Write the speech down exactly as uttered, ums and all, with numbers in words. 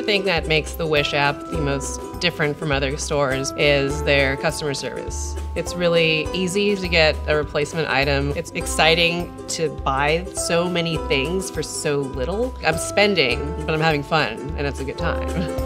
thing that makes the Wish app the most different from other stores is their customer service. It's really easy to get a replacement item. It's exciting to buy so many things for so little. I'm spending, but I'm having fun, and it's a good time.